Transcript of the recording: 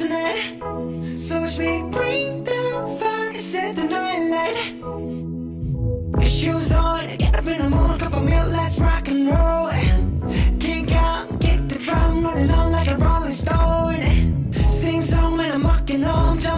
tonight. So watch me bring the fire, set the night light. Shoes on, get up in the morning, cup of milk, let's rock and roll. Kick out, kick the drum, rolling on like a rolling stone. Sing song when I'm walking home.